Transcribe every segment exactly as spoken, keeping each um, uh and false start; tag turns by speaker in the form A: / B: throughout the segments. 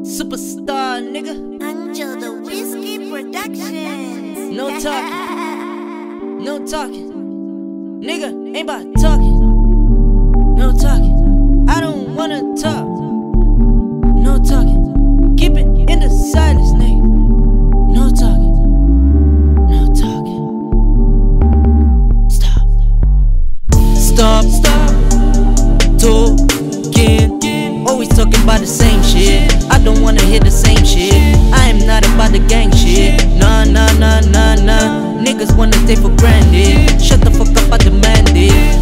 A: Superstar, nigga.
B: Angel the Whiskey Productions.
A: No talking. No talking. Nigga, ain't about talking. No talking. I don't wanna talk. No talking. Keep it in the silence, nigga. No talking. No talking. Stop. Stop. Stop. Talking. Always talking about the same shit. I don't wanna hear the same shit. I am not about the gang shit. Nah, nah, nah, nah, nah. Niggas wanna take for granted. Shut the fuck up, I demand it.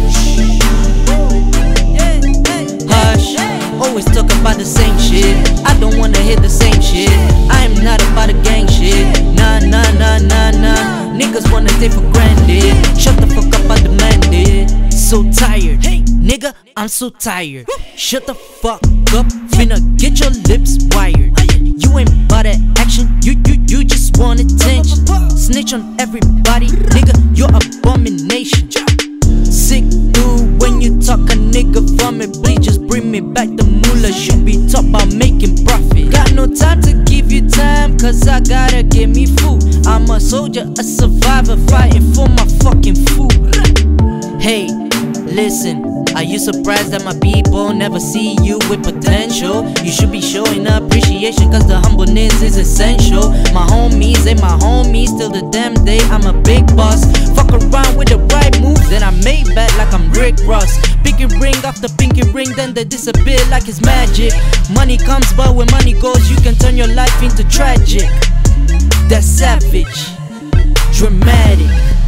A: Hush. Always talk about the same shit. I don't wanna hear the same shit. I am not about the gang shit. Nah, nah, nah, nah, nah. Niggas wanna take for granted. Shut the fuck up, I demand it. So tired, hey nigga, I'm so tired. Shut the fuck up, finna get your lips wired. You ain't bout that action, you you you just want attention. Snitch on everybody, nigga, you're abomination. Sick dude, when you talk a nigga vomit, please just bring me back the moolah. Should be taught about making profit. Got no time to give you time, cause I gotta get me food. I'm a soldier, a survivor, fighting for my fucking food. Hey, listen, are you surprised that my people never see you with potential? You should be showing appreciation, cause the humbleness is essential. My homies ain't my homies till the damn day I'm a big boss. Fuck around with the right move, then I made back like I'm Rick Ross. Pinky ring after pinky ring, then they disappear like it's magic. Money comes, but when money goes, you can turn your life into tragic. That's savage, dramatic.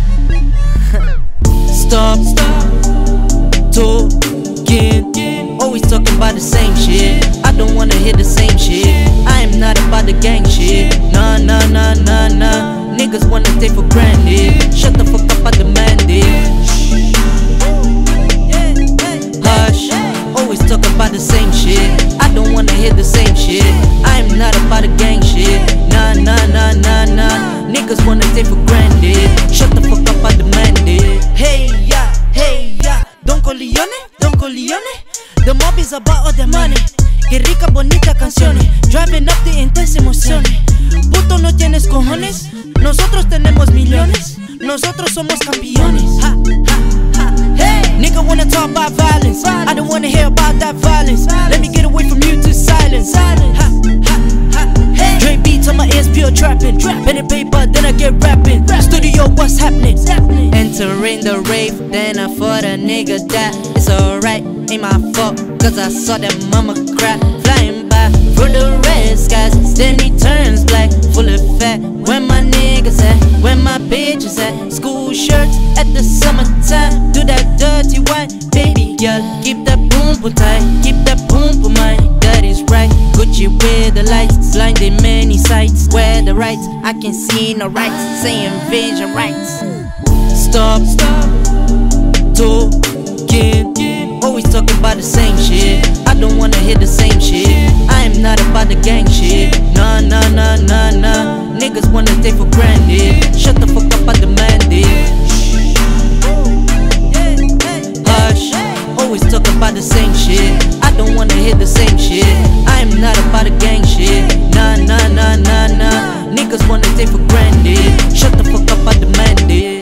A: Stop, stop talking. Always talking about the same shit. I don't wanna hear the same shit. I am not about the gang shit. Nah, nah, nah, nah, nah. Niggas wanna take for granted. Shut the fuck up, I demand it. Hush. Always talk about the same shit. I don't wanna hear the same shit. I am not about the gang shit. Nah, nah, nah, nah, nah. Niggas wanna take for granted. Shut the fuck up, I demand it. Hey, yeah, hey, yeah. Don Corleone, Don Corleone. The mob is about all the money. Que rica, bonita canciones. Driving up the intense emociones. Puto, no tienes cojones. Nosotros tenemos millones. Nosotros somos campeones. Ha, ha, ha. Hey, nigga wanna talk about violence. I don't wanna hear about that violence. Let me get away from you to silence. Ha, ha, ha. Hey, Dre beats on my ears, pure trapping. Pen and paper, then I get rapping. Studio, what's happening? Entering the rave, then I thought a nigga that it's alright, ain't my fault, cause I saw that mama cry. Flying by through the red skies, then he turns black, full of fat. Where my niggas at? Where my bitches at? School shirts at the summertime. Do that dirty wine, baby girl. Keep that boom boom tight, keep that boom boom mine. That is right. Gucci with the lights, blinding many sights. Where the rights, I can see no rights, saying vision rights. Stop, stop talking. Always talking about the same shit. I don't wanna hear the same shit. I am not about the gang shit. Nah, nah, nah, nah, nah. Niggas wanna take for granted. Shut the fuck up, I demand it. Hush. Always talk about the same shit. I don't wanna hear the same shit. I am not about the gang shit. Nah, nah, nah, nah, nah. Niggas wanna take for granted. Shut the fuck up, I demand it.